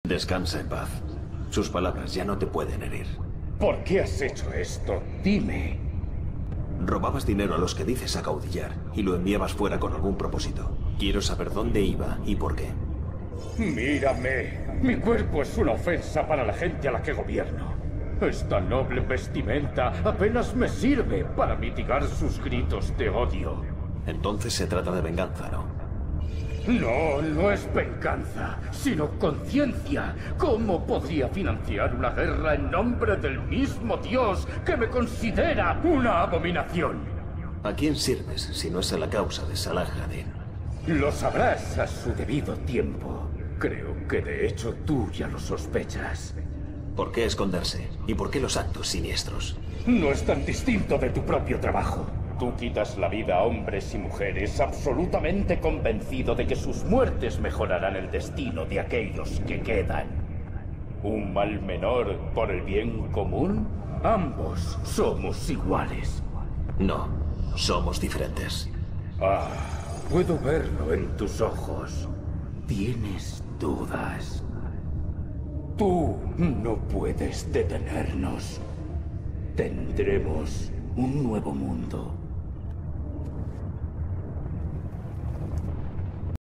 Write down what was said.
Descansa en paz. Sus palabras ya no te pueden herir. ¿Por qué has hecho esto? Dime. Robabas dinero a los que dices acaudillar y lo enviabas fuera con algún propósito. Quiero saber dónde iba y por qué. Mírame. Mi cuerpo es una ofensa para la gente a la que gobierno. Esta noble vestimenta apenas me sirve para mitigar sus gritos de odio. Entonces se trata de venganza, ¿no? No, no es venganza, sino conciencia. ¿Cómo podría financiar una guerra en nombre del mismo Dios que me considera una abominación? ¿A quién sirves si no es a la causa de Salah ad-Din? Lo sabrás a su debido tiempo. Creo que de hecho tú ya lo sospechas. ¿Por qué esconderse? ¿Y por qué los actos siniestros? No es tan distinto de tu propio trabajo. Tú quitas la vida a hombres y mujeres absolutamente convencido de que sus muertes mejorarán el destino de aquellos que quedan. ¿Un mal menor por el bien común? Ambos somos iguales. No, somos diferentes. Ah, puedo verlo en tus ojos. Tienes dudas. Tú no puedes detenernos. Tendremos un nuevo mundo.